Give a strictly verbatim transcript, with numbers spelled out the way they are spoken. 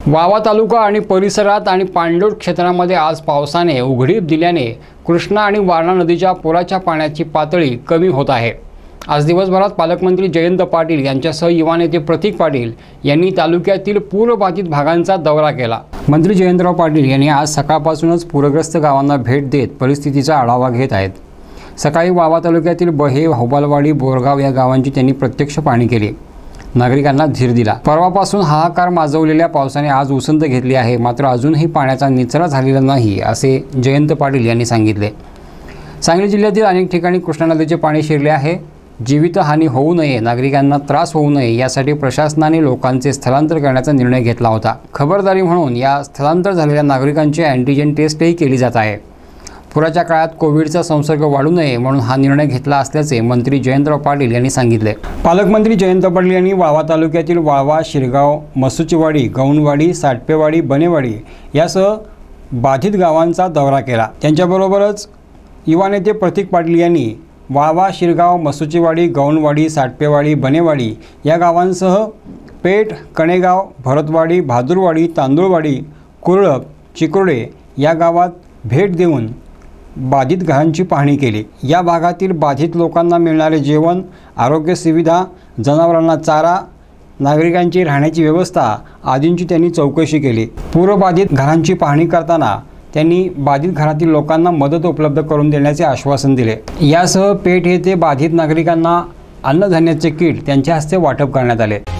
वावा तालुका आणि परिसरात आणि पाणलोट क्षेत्रामध्ये आज पावसाने उघडीप दिल्याने कृष्णा आणि वारणा नदीच्या पुराच्या पाण्याची पातळी कमी होत आहे। आज दिवसभरात पालकमंत्री जयंत पाटील यांच्यासह युवा नेते प्रतीक पाटील यांनी तालुक्यातील पूरबाधित भागांचा दौरा केला। मंत्री जयंतराव पाटील यांनी आज सकाळपासूनच पूरग्रस्त गावांना भेट देत परिस्थितीचा आढावा घेत आहेत। सकाळी वावा तालुक्यातील बहे, होबालवाडी, बोरगाव या गावांची त्यांनी प्रत्यक्ष पाहणी केली, नागरिकांना धीर दिला। परवापासून हाहाकार माजवलेल्या पावसाने आज उसंत घेतली आहे, मात्र अजूनही पाण्याचा निचरा झालेला नाही असे जयंत पाटील यांनी सांगितले। सांगली जिल्ह्यातील अनेक ठिकाणी कृष्णा नदीचे पाणी शिरले आहे। जीवितहानी होऊ नये, नागरिकांना त्रास होऊ नये यासाठी प्रशासनाने लोकांचे स्थलांतर करण्याचा निर्णय घेतला होता। खबरदारी म्हणून या स्थलांतर झालेल्या नागरिकांची अँटीजेन टेस्टही केली जात आहे। पुराच्या काळात कोविडचा संसर्ग वाढू नये म्हणून हा निर्णय घेतला असल्याचे मंत्री जयंतराव पाटील यांनी सांगितले। पालकमंत्री जयंत पाटील यांनी वावा तालुक्यातील वाळवा, शिरगाव, मसुचीवाडी, गौणवाडी, साटपेवाडी, बनेवाडी यासह बाधित गावांचा दौरा केला। त्यांच्याबरोबरच युवा नेते प्रतीक पाटील यांनी वाळवा, शिरगाव, मसुचीवाडी, गौणवाडी, साटपेवाडी, बनेवाडी या गावांसह पेठ, कणेगाव, भरतवाडी, भादुरवाडी, तांदूळवाडी, कुरळप, चिकुर्डे या गावात भेट देऊन बाधित घरांची पाहणी केली। या भागातील बाधित लोकांना मिळणारे जेवण, आरोग्य सुविधा, जनावरांना चारा, नागरिकांची राहण्याची व्यवस्था आदींची त्यांनी चौकशी केली। पूरबाधित घरांची पाहणी करताना त्यांनी बाधित घरातील लोकांना मदत उपलब्ध करून देण्याचे आश्वासन दिले। यासह पेठ येथे बाधित नागरिकांना अन्नधान्याचे किट त्यांच्या हस्ते वाटप करण्यात आले।